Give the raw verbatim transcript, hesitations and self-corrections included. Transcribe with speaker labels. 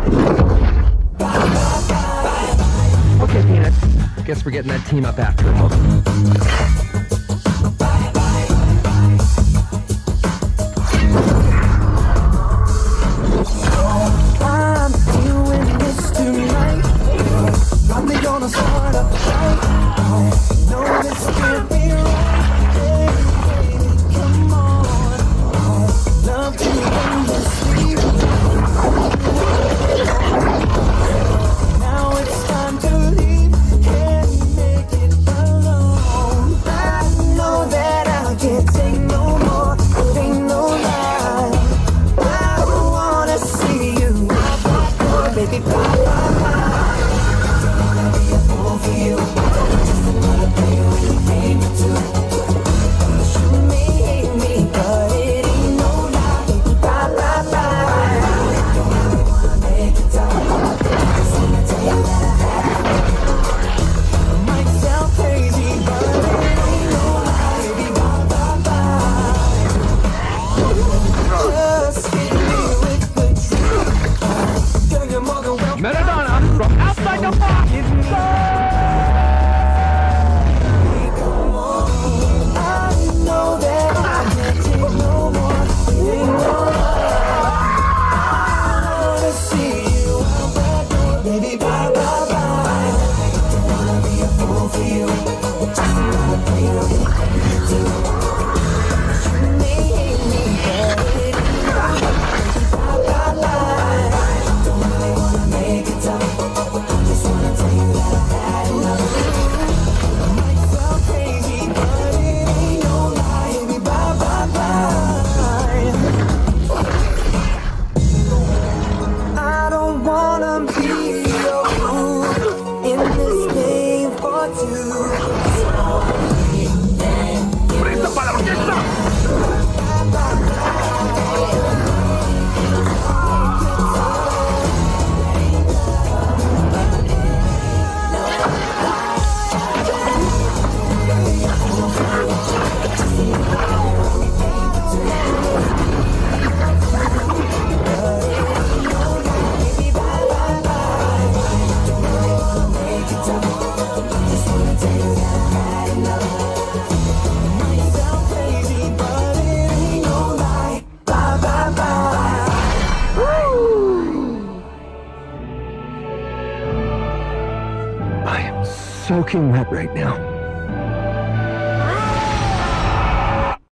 Speaker 1: Okay, Peanut. Guess we're getting that team up after all.
Speaker 2: I'm doing this tonight. Probably gonna start a fight. No, this can't be right. Baby, baby, come on. Love to end this sleep. Now it's time to leave. Can't make it alone. I know that I can't take no more. It ain't no lie. I wanna see you out that door, baby. Bye, bye, bye. Don't wanna be a fool for you. Just another player in the game or two. You may hate me, but it ain't no lie, baby. Bye, bye, bye. Don't really wanna make it tough. Just wanna tell you that I had it. Might sound crazy, but it ain't no lie, baby. Bye, bye, bye. Just hit me with the truth. Girl, you're more than welcome.
Speaker 1: Maradona from outside the box.
Speaker 2: I know that I can't take no more. It ain't no lie. I wanna see you out that door, baby. Bye, bye, bye. Don't wanna be a fool for you. Just another player in the game too. You may hate me, but it ain't no lie, baby. Bye, bye, bye. Don't really wanna make it tough. Just wanna tell you that I had enough. Might sound crazy, but it ain't no lie, baby. Bye, bye, bye. I don't wanna be your fool in this game for two.
Speaker 1: ¡Presta para la orquesta!
Speaker 2: Might sound crazy, but it ain't no lie. Bye, bye, bye.
Speaker 1: I am soaking wet right now.